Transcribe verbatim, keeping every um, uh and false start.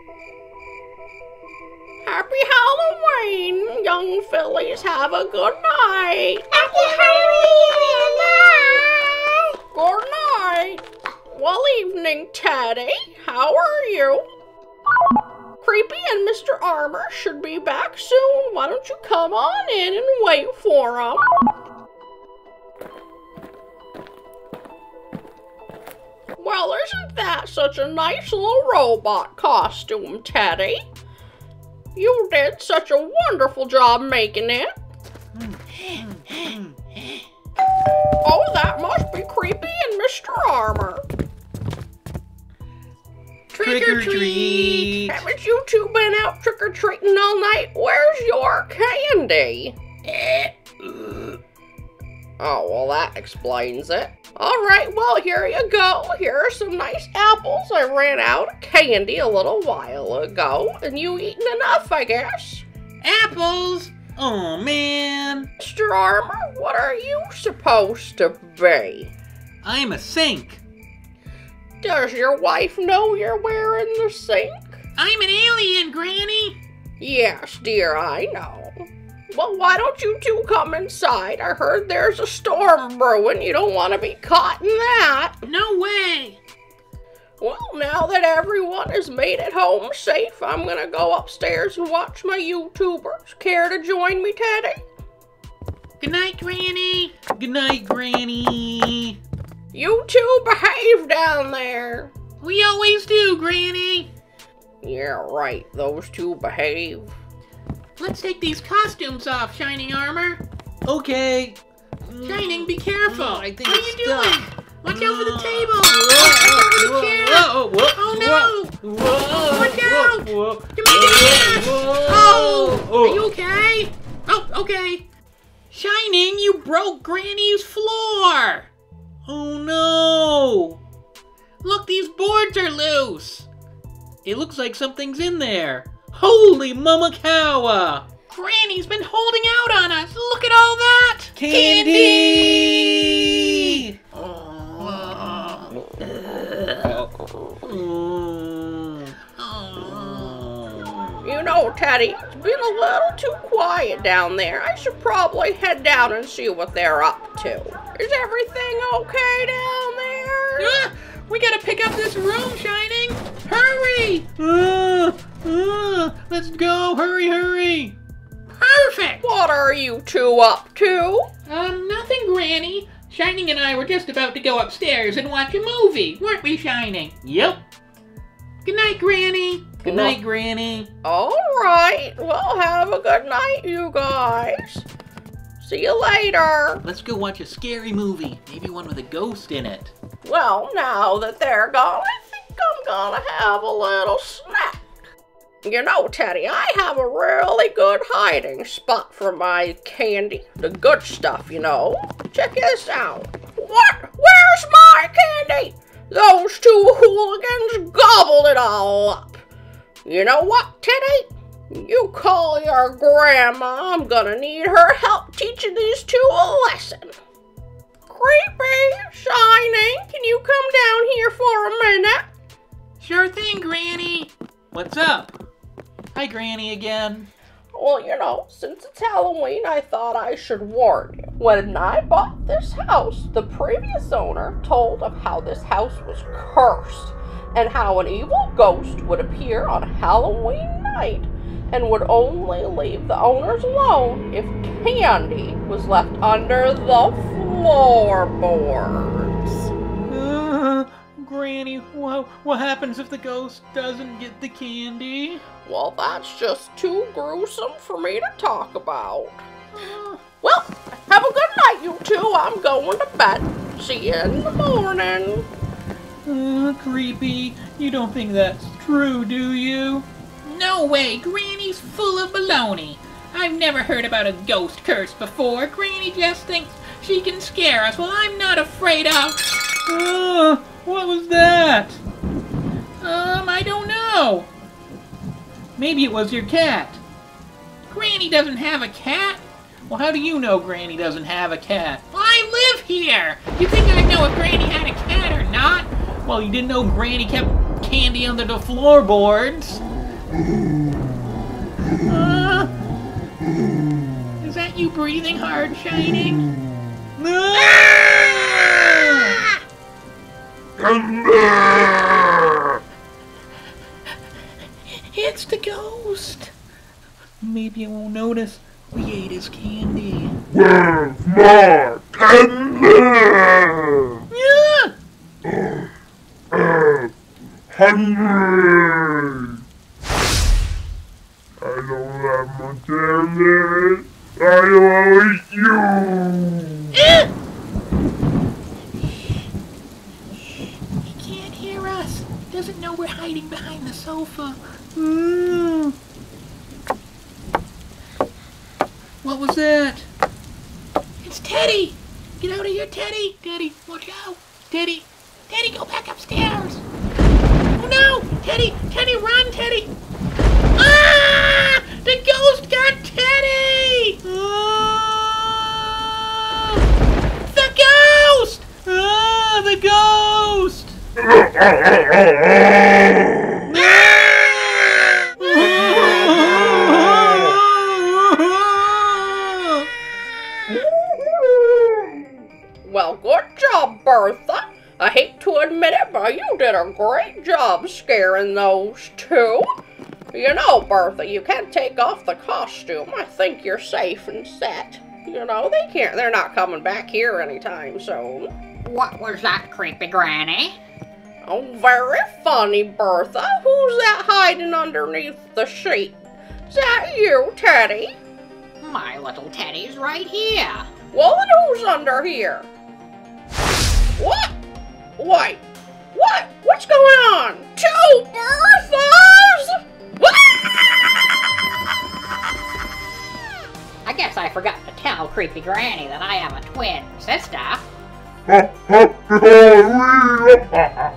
Happy Halloween, young fillies. Have a good night. Happy Halloween! Good night. Well, evening, Teddy. How are you? Creepy and Mister Armor should be back soon. Why don't you come on in and wait for them? Well, isn't that such a nice little robot costume, Teddy? You did such a wonderful job making it. Oh, that must be Creepy and Mister Armor. Trick or treat! Haven't you two been out trick-or-treating all night? Where's your candy? Oh, well, that explains it. All right, well, here you go. Here are some nice apples. I ran out of candy a little while ago, and you eaten enough, I guess. Apples? Oh, man. Mister Armor, what are you supposed to be? I'm a sink. Does your wife know you're wearing the sink? I'm an alien, Granny. Yes, dear, I know. Well, why don't you two come inside? I heard there's a storm brewing. You don't want to be caught in that. No way. Well, now that everyone is made it home safe, I'm going to go upstairs and watch my YouTubers. Care to join me, Teddy? Good night, Granny. Good night, Granny. You two behave down there. We always do, Granny. Yeah, right. Those two behave. Let's take these costumes off, Shining Armor. Okay. Shining, be careful. Mm, I think what are it's you doing? stuck. Watch out for the table. Whoa, Watch out for the chair. whoa, whoa, Oh, no. Whoa, whoa, Watch out. Whoa, whoa, Give me the cash. whoa, Oh, oh. are you okay? Oh, okay. Shining, you broke Granny's floor. Oh no! Look, these boards are loose. It looks like something's in there. Holy mama cowa! Granny's been holding out on us. Look at all that. Candy! You know, Teddy, it's been a little too quiet down there. I should probably head down and see what they're up to. Is everything okay down there? Ah, we gotta pick up this room, Shining. Hurry! Uh, uh, let's go! Hurry, hurry! Perfect! What are you two up to? Um, nothing, Granny. Shining and I were just about to go upstairs and watch a movie, weren't we, Shining? Yep. Good night, Granny. Good night, Granny. All right. Well, have a good night, you guys. See you later. Let's go watch a scary movie. Maybe one with a ghost in it. Well, now that they're gone, I think I'm gonna have a little snack. You know, Teddy, I have a really good hiding spot for my candy. The good stuff, you know. Check this out. What? Where's my candy? Those two hooligans gobbled it all up. You know what, Teddy? You call your grandma. I'm gonna need her help teaching these two a lesson. Creepy, Shining, can you come down here for a minute? Sure thing, Granny. What's up? Hi, Granny again. Well, you know, since it's Halloween, I thought I should warn you. When I bought this house, the previous owner told of how this house was cursed and how an evil ghost would appear on Halloween night and would only leave the owners alone if candy was left under the floorboards. Uh, Granny, what, what happens if the ghost doesn't get the candy? Well, that's just too gruesome for me to talk about. Well, have a good night, you two. I'm going to bed. See you in the morning. Uh, creepy. You don't think that's true, do you? No way, Granny's full of baloney. I've never heard about a ghost curse before. Granny just thinks she can scare us. Well, I'm not afraid of... Uh, what was that? Um, I don't know. Maybe it was your cat. Granny doesn't have a cat. Well, how do you know Granny doesn't have a cat? Well, I live here. You think I'd know if Granny had a cat or not? Well, you didn't know Granny kept candy under the floorboards. Uh, is that you breathing hard, Shining? No! It's the ghost. Maybe you won't notice. We ate his candy. Where's my candy? Yeah. I'm hungry. I don't have much candy. I will eat you. Eh. He can't hear us. Doesn't know we're hiding behind the sofa. Mm. What was that? It's Teddy! Get out of here, Teddy! Teddy, watch out! Teddy! Teddy, go back upstairs! Oh no! Teddy! Teddy, run, Teddy! Ah! The ghost got Teddy! Ah! The ghost! Ah, the ghost! Well, good job, Bertha. I hate to admit it, but you did a great job scaring those two. You know, Bertha, you can take off the costume. I think you're safe and set. You know, they can't, they're not coming back here anytime soon. What was that, creepy granny? Oh, very funny, Bertha. Who's that hiding underneath the sheet? Is that you, Teddy? My little Teddy's right here. Well, then who's under here? What? Wait, what? What's going on? Two Berthas? What? I guess I forgot to tell creepy granny that I have a twin sister.